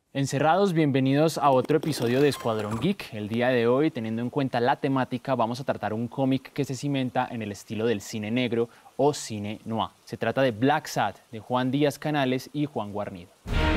Encerrados, bienvenidos a otro episodio de Escuadrón Geek. El día de hoy, teniendo en cuenta la temática, vamos a tratar un cómic que se cimenta en el estilo del cine negro o cine noir. Se trata de Black Sad, de Juan Díaz Canales y Juan Guarnido.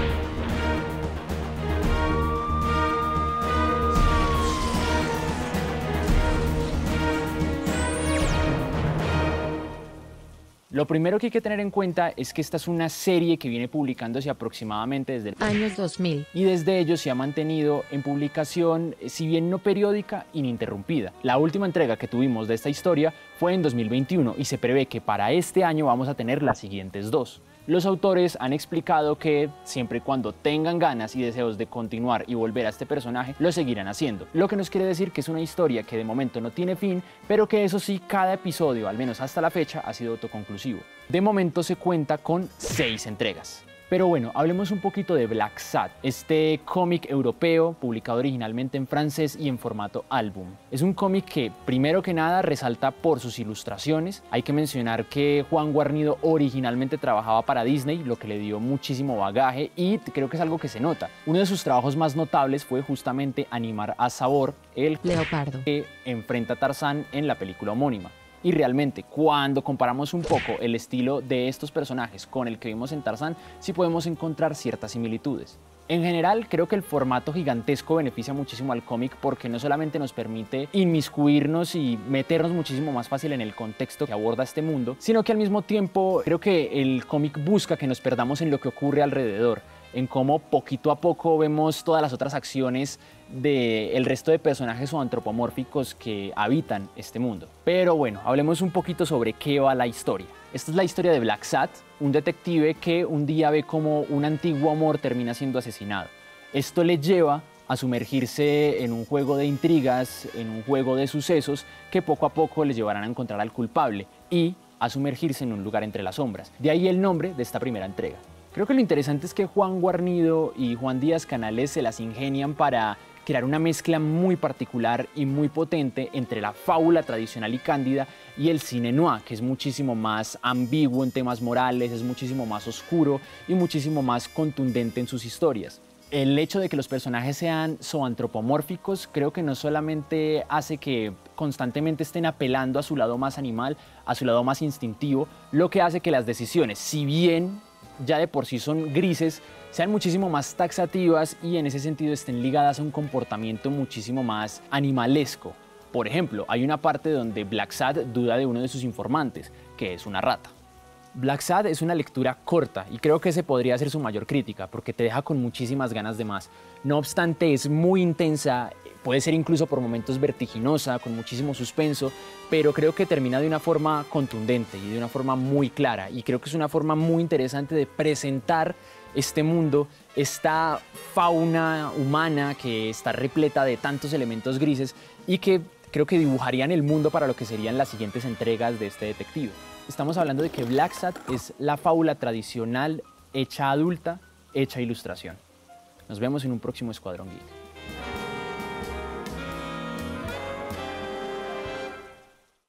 Lo primero que hay que tener en cuenta es que esta es una serie que viene publicándose aproximadamente desde el años 2000. Y desde ello se ha mantenido en publicación, si bien no periódica, ininterrumpida. La última entrega que tuvimos de esta historia fue en 2021 y se prevé que para este año vamos a tener las siguientes dos. Los autores han explicado que siempre y cuando tengan ganas y deseos de continuar y volver a este personaje, lo seguirán haciendo. Lo que nos quiere decir que es una historia que de momento no tiene fin, pero que eso sí, cada episodio, al menos hasta la fecha, ha sido autoconclusivo. De momento se cuenta con 6 entregas. Pero bueno, hablemos un poquito de Black Sad, este cómic europeo publicado originalmente en francés y en formato álbum. Es un cómic que, primero que nada, resalta por sus ilustraciones. Hay que mencionar que Juan Guarnido originalmente trabajaba para Disney, lo que le dio muchísimo bagaje y creo que es algo que se nota. Uno de sus trabajos más notables fue justamente animar a Sabor, el leopardo que enfrenta a Tarzán en la película homónima. Y realmente, cuando comparamos un poco el estilo de estos personajes con el que vimos en Tarzán, sí podemos encontrar ciertas similitudes. En general, creo que el formato gigantesco beneficia muchísimo al cómic porque no solamente nos permite inmiscuirnos y meternos muchísimo más fácil en el contexto que aborda este mundo, sino que al mismo tiempo creo que el cómic busca que nos perdamos en lo que ocurre alrededor, en cómo poquito a poco vemos todas las otras acciones del resto de personajes o antropomórficos que habitan este mundo. Pero bueno, hablemos un poquito sobre qué va la historia. Esta es la historia de Black Sad, un detective que un día ve como un antiguo amor termina siendo asesinado. Esto le lleva a sumergirse en un juego de intrigas, en un juego de sucesos que poco a poco les llevarán a encontrar al culpable y a sumergirse en un lugar entre las sombras. De ahí el nombre de esta primera entrega. Creo que lo interesante es que Juan Guarnido y Juan Díaz Canales se las ingenian para crear una mezcla muy particular y muy potente entre la fábula tradicional y cándida y el cine noir, que es muchísimo más ambiguo en temas morales, es muchísimo más oscuro y muchísimo más contundente en sus historias. El hecho de que los personajes sean zoantropomórficos creo que no solamente hace que constantemente estén apelando a su lado más animal, a su lado más instintivo, lo que hace que las decisiones, si bien ya de por sí son grises, sean muchísimo más taxativas y en ese sentido estén ligadas a un comportamiento muchísimo más animalesco. Por ejemplo, hay una parte donde Black Sad duda de uno de sus informantes, que es una rata. Black Sad es una lectura corta y creo que ese podría ser su mayor crítica, porque te deja con muchísimas ganas de más. No obstante, es muy intensa, puede ser incluso por momentos vertiginosa, con muchísimo suspenso, pero creo que termina de una forma contundente y de una forma muy clara. Y creo que es una forma muy interesante de presentar este mundo, esta fauna humana que está repleta de tantos elementos grises y que creo que dibujarían el mundo para lo que serían las siguientes entregas de este detective. Estamos hablando de que Black Sad es la fábula tradicional hecha adulta, hecha ilustración. Nos vemos en un próximo Escuadrón Geek.